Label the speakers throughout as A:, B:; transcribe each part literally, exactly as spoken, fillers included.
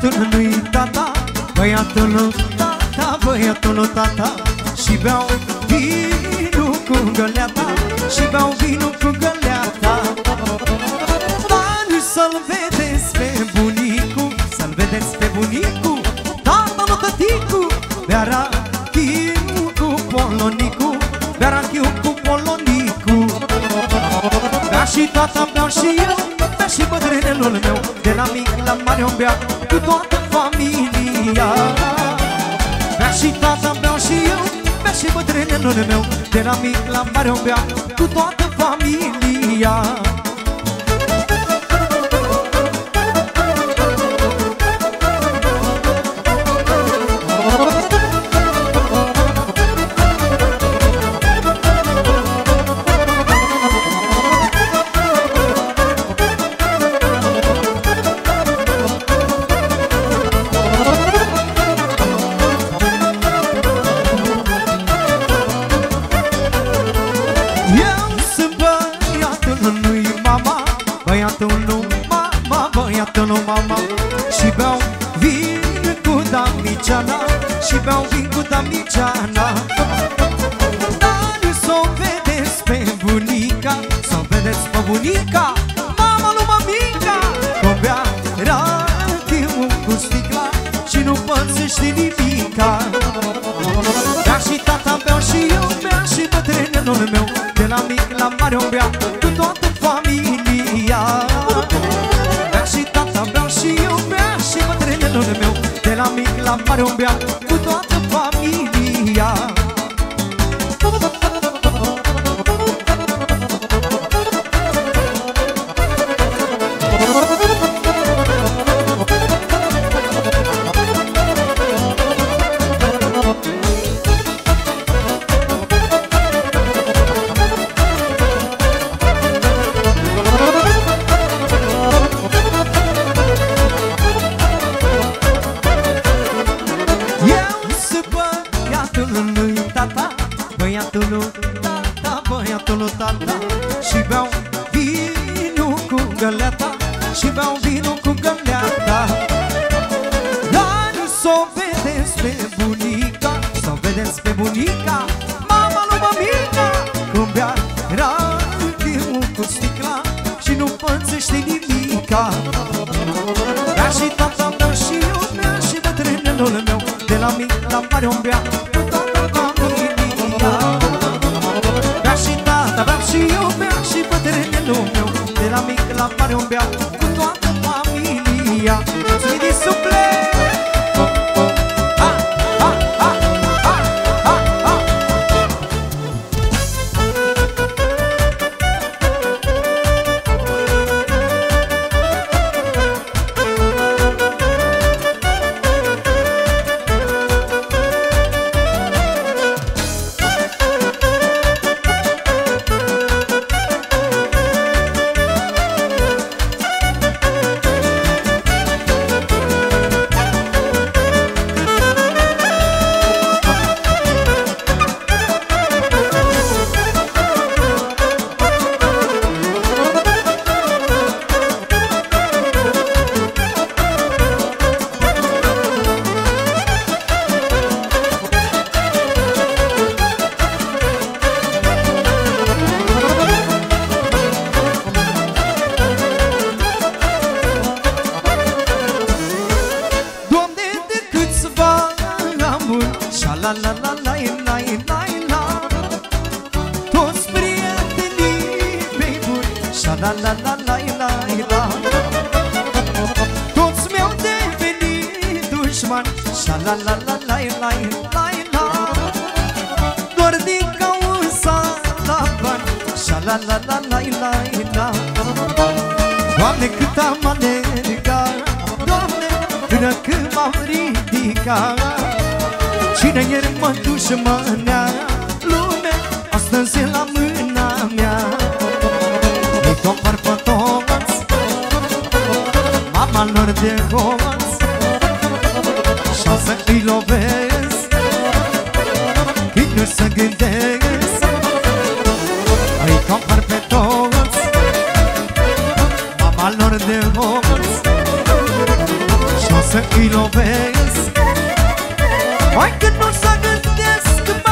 A: băiatul lui tata, băiatul lui tata, băiatul lui tata. Și beau vinul cu găleata, și beau vinul cu găleata. Dar să-l vedeți pe bunicu, să-l vedeți pe bunicu, tata lui tăticu, bea rachiu cu polonicu, bea rachiu cu polonicu. Bea și tata, bea și eu, bea și bătrânelul meu, de la mic la mare o bea cu toată familia. Bea și tata, bea și eu, bea și bătrânelul meu, de la mic la mare o bea cu toată familia. Și beau vin cu damiciana, și beau vin cu damiciana. Dar s-o vedeți pe bunica, s-o vedeți pe bunica, mama lui mămica, că bea rachiu cu sticla și nu pățește nimica. Bea și tata, beau și eu, bea și bătrânelul meu, de la mic la mare o bea cu toată familia. Bea și tata, beau și eu, bea și bătrânelul meu, de la mic la mare o bea cu toată familia. Și beau vinul cu găleata, și beau vinul cu găleata. Dar s-o vedeți pe bunica, s-o vedeți pe bunica, mama lui mămica, cum bea rachiu cu sticla și nu pățește nimica. Bea și tata, bea și eu, bea și bătrânelul meu, de la mic la mare o bea cu toată familia. Bea și tata, bea și eu, bea și bătrânelul meu, de la mic la mare o bea cu toată familia. Zi de suflet! Ha, ha, ha, ha, ha, ha. La la la la la la la. Toți prietenii mei buni, șa la la la la la la. Toți mi-au devenit dușmani, șa la la la la la la la. Doar din cauza la bani, șa la la la la la la. Doamne, cât am alergat, Doamne, până când m-am ridicat. Cine ieri mă dușmânea, lume, astăzi e la mâna mea. Îi compar pe toți, mama lor de hoți, și-o să îi lovesc, când nu se gândesc. Îi compar pe toți, mama lor de hoți, și-o să-i lovesc. Mai când nu să gândesc, mă.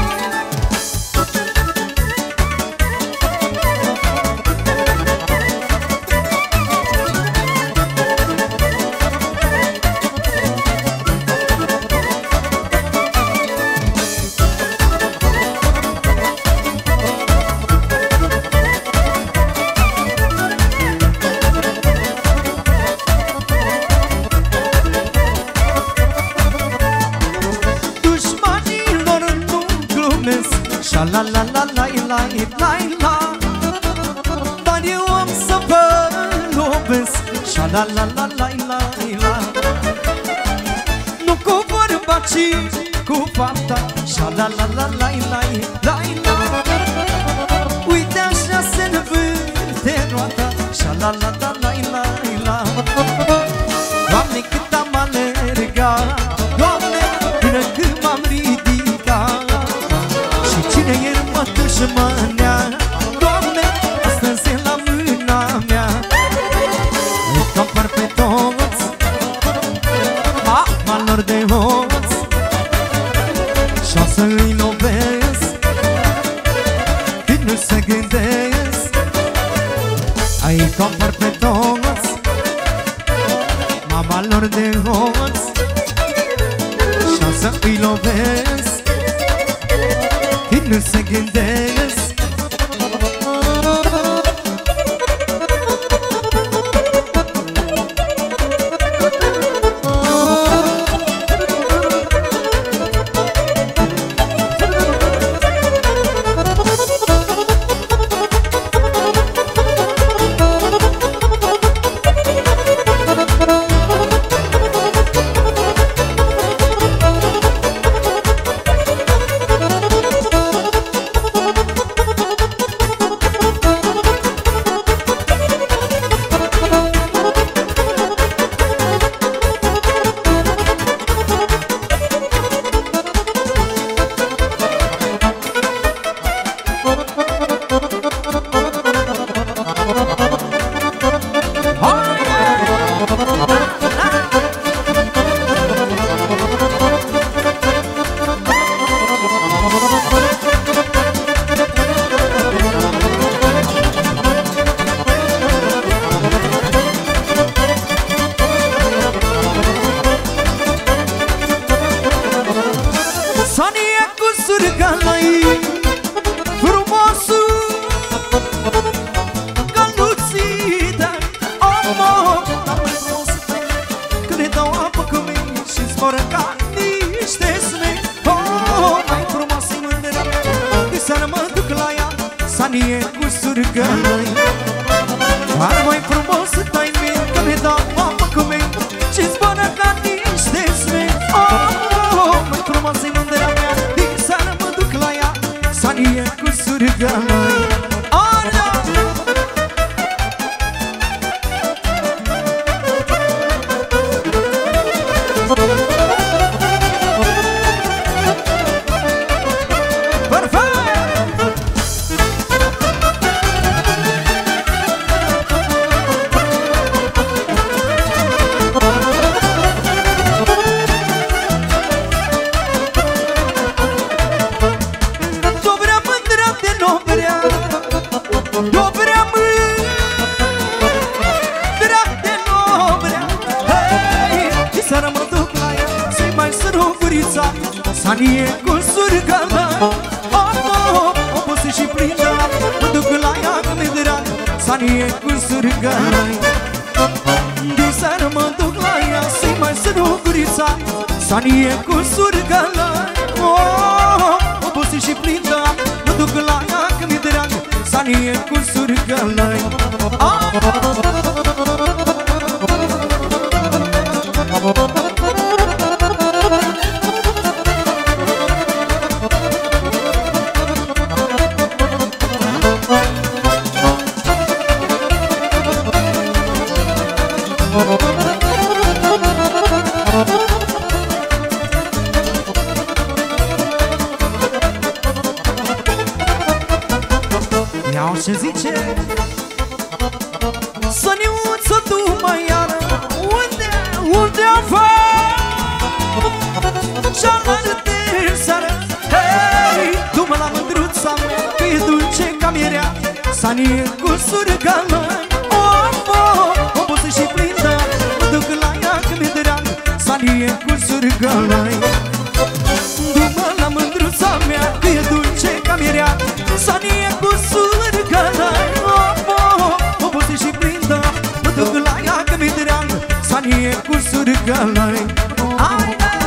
A: La la la la la la la la. Dar eu am să vă lovesc. Sha la la la la la la. Nu cu vorba, ci cu fapta. Sha la la la la la la la. Uite așa se învârte roata. Sha la la la la la la. Doamne, cât am alergat, Doamne, până când m-am ridicat. Cine e în dușmânea, Doamne, astăzi e la mâna mea. Îi compar pe toți, mama lor de hoți, și-o să-i lovesc, când nu se gândesc. Îi compar pe toți, mama lor de hoți, și-o să-i lovesc, nu se gândesc. Sanie cu surgălăi, ar mai frumos să tai mie, că mi-e dau apă cu mei și zboară ca niște smei. Oh, mai frumoasă-i mândrea mea, din seară mă duc la ea. Sanie cu surgălăi. Sanie cu surgălăi, oh, obosit și plină, mă duc la ea că mi-e drag. Sanie cu surgălăi, din seară mă duc la ea să-i mai săru gurița. Sanie cu surgălăi, oh, obosit și plină, mă duc la ea că mi-e drag. Sanie cu surgălăi, oh. Iau ce zice Săniuță, tu mă iară, unde, unde am Sanie cu surgalai, oh, oh, obosă și plindă, mă duc la ea că mi-e drag. Sanie cu surgalai, du-mă la mândruța mea, că e dulce ca mirea. Sanie cu surgalai, oh, oh, obosă și plindă, mă duc la ea că mi-e drag. Sanie cu surgalai, hai, hai.